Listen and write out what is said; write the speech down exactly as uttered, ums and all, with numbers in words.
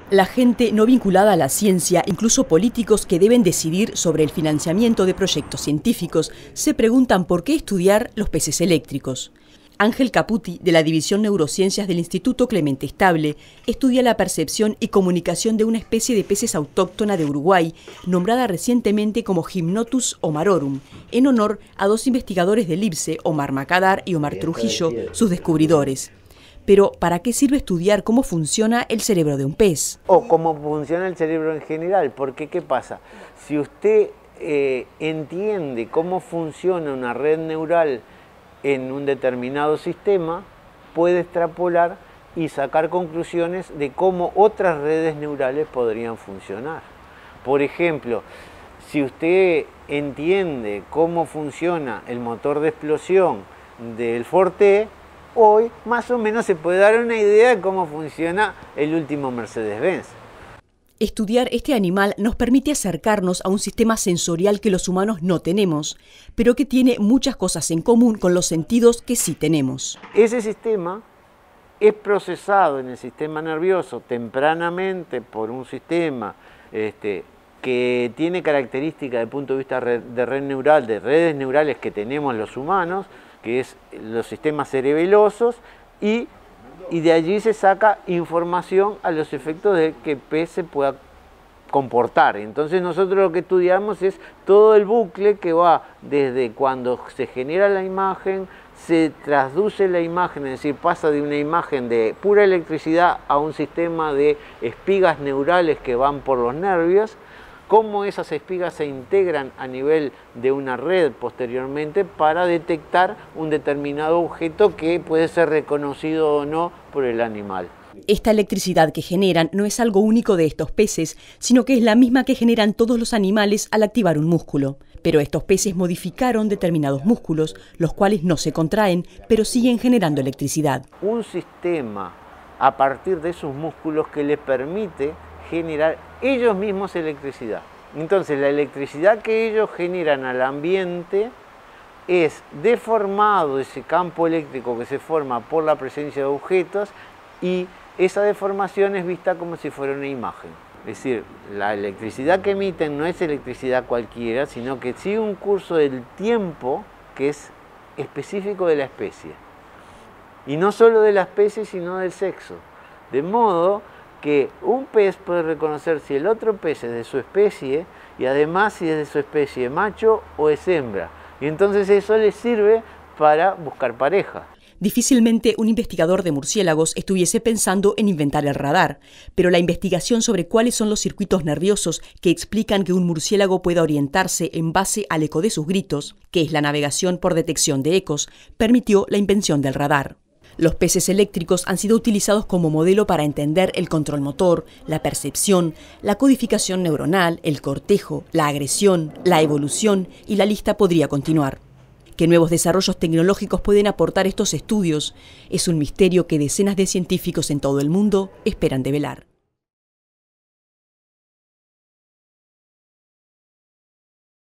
La gente no vinculada a la ciencia, incluso políticos que deben decidir sobre el financiamiento de proyectos científicos, se preguntan por qué estudiar los peces eléctricos. Ángel Caputi, de la División Neurociencias del Instituto Clemente Estable, estudia la percepción y comunicación de una especie de peces autóctona de Uruguay, nombrada recientemente como Gymnotus omarorum, en honor a dos investigadores del I P S E, Omar Macadar y Omar Trujillo, sus descubridores. Pero, ¿para qué sirve estudiar cómo funciona el cerebro de un pez? O cómo funciona el cerebro en general, porque ¿qué pasa? Si usted eh, entiende cómo funciona una red neural en un determinado sistema, puede extrapolar y sacar conclusiones de cómo otras redes neurales podrían funcionar. Por ejemplo, si usted entiende cómo funciona el motor de explosión del Forte, hoy más o menos se puede dar una idea de cómo funciona el último Mercedes-Benz. Estudiar este animal nos permite acercarnos a un sistema sensorial que los humanos no tenemos, pero que tiene muchas cosas en común con los sentidos que sí tenemos. Ese sistema es procesado en el sistema nervioso tempranamente por un sistema este, que tiene características desde el punto de vista de red neural, de redes neurales que tenemos los humanos, que es los sistemas cerebelosos, y, y de allí se saca información a los efectos de que el pez se pueda comportar. Entonces nosotros lo que estudiamos es todo el bucle que va desde cuando se genera la imagen, se traduce la imagen, es decir, pasa de una imagen de pura electricidad a un sistema de espigas neurales que van por los nervios, cómo esas espigas se integran a nivel de una red posteriormente para detectar un determinado objeto que puede ser reconocido o no por el animal. Esta electricidad que generan no es algo único de estos peces, sino que es la misma que generan todos los animales al activar un músculo. Pero estos peces modificaron determinados músculos, los cuales no se contraen, pero siguen generando electricidad. Un sistema a partir de esos músculos que les permite generar ellos mismos electricidad. Entonces la electricidad que ellos generan al ambiente es deformado ese campo eléctrico que se forma por la presencia de objetos, y esa deformación es vista como si fuera una imagen. Es decir, la electricidad que emiten no es electricidad cualquiera, sino que sigue un curso del tiempo que es específico de la especie. Y no solo de la especie, sino del sexo. De modo que un pez puede reconocer si el otro pez es de su especie, y además si es de su especie macho o es hembra. Y entonces eso le sirve para buscar pareja. Difícilmente un investigador de murciélagos estuviese pensando en inventar el radar, pero la investigación sobre cuáles son los circuitos nerviosos que explican que un murciélago pueda orientarse en base al eco de sus gritos, que es la navegación por detección de ecos, permitió la invención del radar. Los peces eléctricos han sido utilizados como modelo para entender el control motor, la percepción, la codificación neuronal, el cortejo, la agresión, la evolución, y la lista podría continuar. ¿Qué nuevos desarrollos tecnológicos pueden aportar estos estudios? Es un misterio que decenas de científicos en todo el mundo esperan develar.